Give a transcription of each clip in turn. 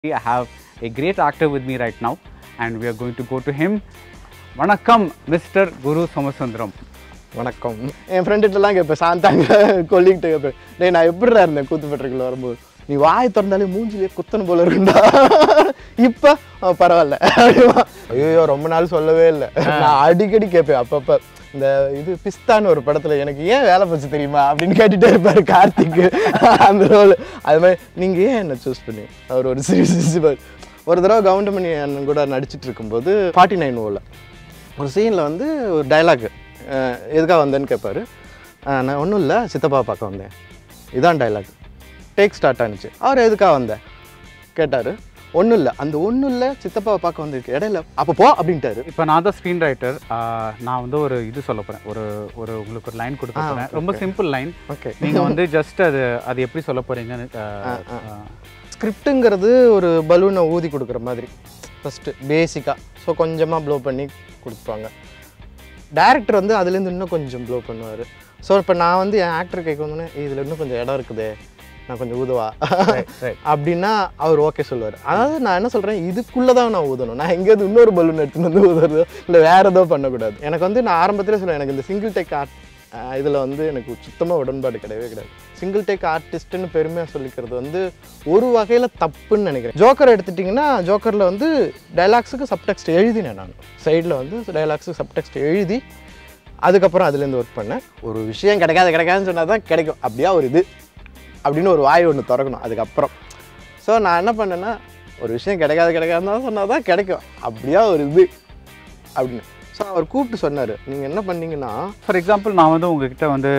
I have a great actor with me right now and we are going to go to him. Vanakkam, Mr. Guru Somasundaram. வணக்கம். என் ஃப்ரெண்டுகிட்டலாம் கேட்பேன், சாந்தாங்க கொல்லிக்கிட்டு கேட்பேன், டேய் நான் எப்படிடா இருந்தேன் கூத்துப்பட்டுக்குள்ள வரும்போது, நீ வாய் திறந்தாலே மூஞ்சிலே குத்தணும் போல இருக்குண்டா, இப்போ பரவாயில்ல. ஐயோ ரொம்ப நாள் சொல்லவே இல்லை, நான் அடிக்கடி கேட்பேன். அப்பப்போ இந்த இது பிஸ்தான்னு ஒரு படத்தில் எனக்கு ஏன் வேலை போச்சு தெரியுமா அப்படின்னு கேட்டுகிட்டே இருப்பார் கார்த்திக், அந்த ரோல். அது மாதிரி நீங்கள் ஏன் என்ன சூஸ் பண்ணி அவர் ஒரு சீரியஸ். ஒரு தடவை கவுண்டமணி அண்ணன் கூட நடிச்சிட்டு இருக்கும்போது 49 ஓவில் ஒரு சீனில் வந்து ஒரு டைலாக், எதுக்காக வந்தேன்னு கேட்பார். நான் ஒன்றும் இல்லை சித்தப்பா பார்க்க வந்தேன், இதான் டைலாக். டேக் ஸ்டார்ட் ஆனிச்சு. அவர் எதுக்காக வந்தேன் கேட்டார். ஒன்றும் இல்லை, அந்த ஒன்றும் இல்லை சித்தப்பாவை பார்க்க வந்திருக்கு, இடையில அப்போ போ அப்படின்ட்டாரு. இப்போ நான் தான் ஸ்க்ரீன் ரைட்டர், நான் வந்து ஒரு இது சொல்ல போகிறேன், ஒரு உங்களுக்கு ஒரு லைன் கொடுக்க போகிறேன். ரொம்ப சிம்பிள் லைன். ஓகே, நீங்கள் வந்து ஜஸ்ட் அது எப்படி சொல்ல போகிறீங்கன்னு. ஸ்கிரிப்டுங்கிறது ஒரு பலூனை ஊதி கொடுக்குற மாதிரி ஃபஸ்ட்டு பேசிக்காக. ஸோ கொஞ்சமாக ப்ளோ பண்ணி கொடுப்பாங்க. டேரக்டர் வந்து அதுலேருந்து இன்னும் கொஞ்சம் ப்ளோ பண்ணுவார். ஸோ இப்போ நான் வந்து என் ஆக்டர் கேட்க வந்தோன்னே இதில் இன்னும் கொஞ்சம் இடம் இருக்குது, நான் கொஞ்சம் ஊதுவா அப்படின்னா அவர் ஓகே சொல்லுவார். அதாவது நான் என்ன சொல்கிறேன், இதுக்குள்ளே தான் நான் ஊதணும், நான் எங்கேயாவது இன்னொரு பலூன் எடுத்துன்னு வந்து ஊதுறதோ இல்லை வேறு ஏதோ பண்ணக்கூடாது. எனக்கு வந்து நான் ஆரம்பத்திலே சொல்லுவேன், எனக்கு இந்த சிங்கிள் டேக் ஆர்ட் இதில் வந்து எனக்கு சுத்தமாக உடன்பாடு கிடையவே கிடையாது. சிங்கிள் டேக் ஆர்டிஸ்ட்டுன்னு பெருமையாக சொல்லிக்கிறது வந்து ஒரு வகையில் தப்புன்னு நினைக்கிறேன். ஜோக்கர் எடுத்துட்டிங்கன்னா ஜோக்கரில் வந்து டைலாக்ஸுக்கு சப்டெக்ஸ்ட் எழுதினேன். நான் சைடில் வந்து டைலாக்ஸுக்கு சப்டெக்ஸ்ட் எழுதி அதுக்கப்புறம் அதுலேருந்து ஒர்க் பண்ணேன். ஒரு விஷயம் கிடைக்காதுன்னு சொன்னால் தான் கிடைக்கும், அப்படியா ஒரு இது அப்படின்னு ஒரு வாய் ஒன்று திறக்கணும் அதுக்கப்புறம். ஸோ நான் என்ன பண்ணேன்னா, ஒரு விஷயம் கிடைக்காதுன்னு சொன்னால் தான் கிடைக்கும், அப்படியா ஒரு இது அப்படின்னு. ஸோ அவர் கூப்பிட்டு சொன்னார், நீங்கள் என்ன பண்ணீங்கன்னா, ஃபார் எக்ஸாம்பிள் நான் வந்து உங்ககிட்ட வந்து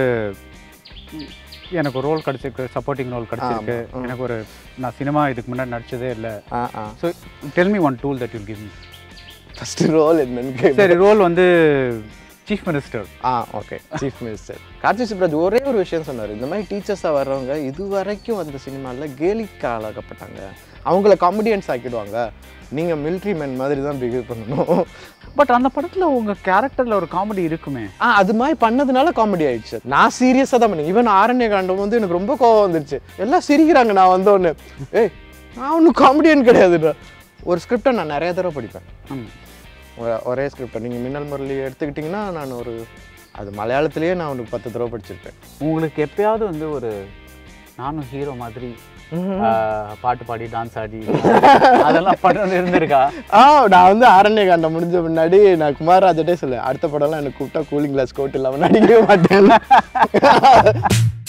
எனக்கு ஒரு ரோல் கிடச்சிருக்கு, சப்போர்ட்டிங் ரோல் கிடச்சிருக்கு, எனக்கு ஒரு நான் சினிமா இதுக்கு முன்னாடி நடிச்சதே இல்லை. So tell me one tool that you'll give me. First role என்னன்னு. சரி, ரோல் வந்து chief minister. Okay, chief minister. Karthik Subbaraj ஒரே ஒரு விஷயம் சொன்னார், இந்த மாதிரி டீச்சர்ஸாக வர்றவங்க இது வரைக்கும் அந்த சினிமாவில் கேலிக்கு ஆளாக்கப்பட்டாங்க, அவங்கள காமெடியன்ஸ் ஆக்கிடுவாங்க, நீங்கள் மிலிட்ரி மேன் மாதிரி தான் பிஹேவ் பண்ணணும். பட் அந்த படத்தில் உங்கள் கேரக்டரில் ஒரு காமெடி இருக்குமே. அது மாதிரி பண்ணதுனால காமெடி ஆயிடுச்சு. நான் சீரியஸாக தான் பண்ணேன். ஈவன் ஆரண்ய காண்டம் வந்து எனக்கு ரொம்ப கோவம் வந்துருச்சு, எல்லாம் சிரிக்கிறாங்க. நான் வந்தோடனே நான் ஒன்றும் காமெடியன் கிடையாதுடா. ஒரு ஸ்கிரிப்டை நான் நிறைய தடவை படிப்பேன், ஒரே ஸ்கிரிப்டை. நீங்கள் மின்னல் முரளி எடுத்துக்கிட்டிங்கன்னா நான் அது மலையாளத்திலேயே நான் ஒரு 10 தடவை படிச்சிருப்பேன். உங்களுக்கு எப்பயாவது வந்து ஒரு நானும் ஹீரோ மாதிரி பாட்டு பாடி டான்ஸ் ஆடி அதெல்லாம் படம் இருந்திருக்கா? நான் வந்து ஆரண்ய காண்டம் முடிஞ்ச முன்னாடி நான் குமாரராஜட்டே சொல்லுவேன், அடுத்த படம்லாம் எனக்கு கூப்பிட்டா கூலிங் கிளாஸ் கோட் இல்லாமல் நடிக்கவே மாட்டேன்.